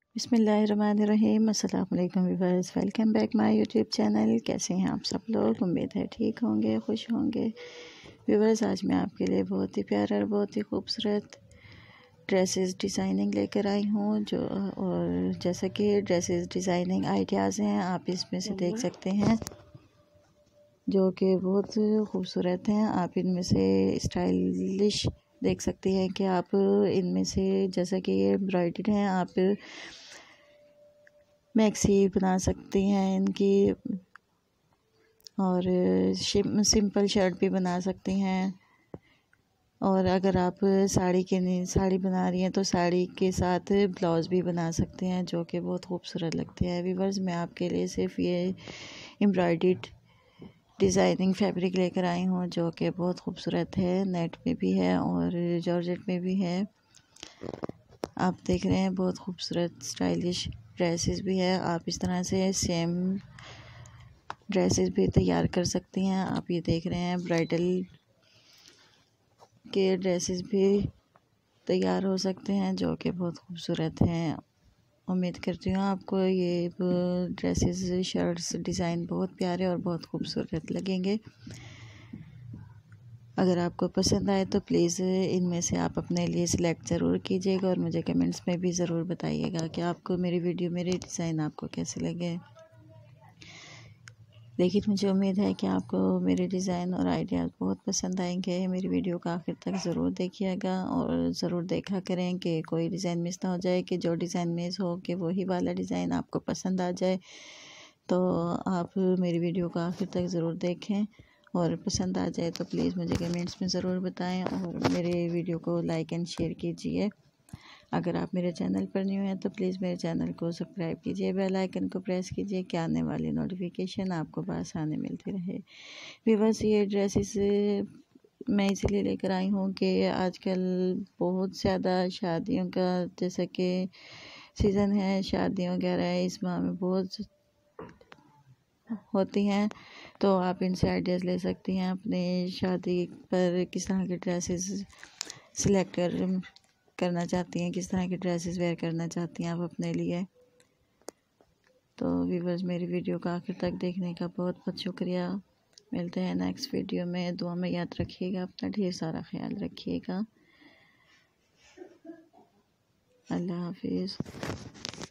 बिस्मिल्लाहिर्रहमानिर्रहीम। अस्सलाम वालेकुम viewers, welcome back my YouTube channel. कैसे हैं आप सब लोग? उम्मीद है ठीक होंगे, खुश होंगे। व्यूअर्स, आज मैं आपके लिए बहुत ही प्यारा और बहुत ही खूबसूरत ड्रेसेस डिज़ाइनिंग लेकर आई हूँ। और जैसा कि ड्रेसेस डिज़ाइनिंग आइडियाज़ हैं, आप इसमें से देख सकते हैं जो कि बहुत खूबसूरत हैं। आप इनमें से स्टाइलिश देख सकते हैं कि आप इनमें से, जैसा कि ये एम्ब्रॉयडर्ड हैं, आप मैक्सी बना सकती हैं इनकी, और सिंपल शर्ट भी बना सकती हैं। और अगर आप साड़ी बना रही हैं तो साड़ी के साथ ब्लाउज़ भी बना सकते हैं, जो कि बहुत खूबसूरत लगते हैं। व्यूअर्स, मैं आपके लिए सिर्फ ये एम्ब्रॉयडर्ड डिज़ाइनिंग फैब्रिक लेकर आई हूँ, जो कि बहुत खूबसूरत है। नेट में भी है और जॉर्जेट में भी है। आप देख रहे हैं, बहुत खूबसूरत स्टाइलिश ड्रेसेस भी है। आप इस तरह से सेम ड्रेसेस भी तैयार कर सकती हैं। आप ये देख रहे हैं, ब्राइडल के ड्रेसेस भी तैयार हो सकते हैं, जो कि बहुत खूबसूरत हैं। उम्मीद करती हूँ आपको ये ड्रेसेस, शर्ट्स डिज़ाइन बहुत प्यारे और बहुत खूबसूरत लगेंगे। अगर आपको पसंद आए तो प्लीज़ इनमें से आप अपने लिए सिलेक्ट ज़रूर कीजिएगा और मुझे कमेंट्स में भी ज़रूर बताइएगा कि आपको मेरी वीडियो, मेरे डिज़ाइन आपको कैसे लगे। लेकिन मुझे उम्मीद है कि आपको मेरे डिज़ाइन और आइडियाज़ बहुत पसंद आएंगे। मेरी वीडियो को आखिर तक ज़रूर देखिएगा और ज़रूर देखा करें कि कोई डिज़ाइन मिस ना हो जाए, कि जो डिज़ाइन मिस हो कि वही वाला डिज़ाइन आपको पसंद आ जाए। तो आप मेरी वीडियो को आखिर तक ज़रूर देखें और पसंद आ जाए तो प्लीज़ मुझे कमेंट्स में ज़रूर बताएं और मेरे वीडियो को लाइक एंड शेयर कीजिए। अगर आप मेरे चैनल पर न्यू हैं तो प्लीज़ मेरे चैनल को सब्सक्राइब कीजिए, बेल आइकन को प्रेस कीजिए कि आने वाली नोटिफिकेशन आपको बआसानी मिलती रहे। व्यूअर्स, ये ड्रेसेस मैं इसलिए लेकर आई हूँ कि आजकल बहुत ज़्यादा शादियों का, जैसा कि सीज़न है, शादियों वगैरह इस माह में बहुत होती हैं, तो आप इनसे आइडियाज़ ले सकती हैं अपने शादी पर किस तरह के ड्रेसेस सिलेक्ट करना चाहती हैं, किस तरह के ड्रेसेस वेयर करना चाहती हैं आप अपने लिए। तो व्यूअर्स, मेरी वीडियो को आखिर तक देखने का बहुत बहुत शुक्रिया। मिलते हैं नेक्स्ट वीडियो में। दुआ में याद रखिएगा, अपना ढेर सारा ख्याल रखिएगा। अल्लाह हाफिज़।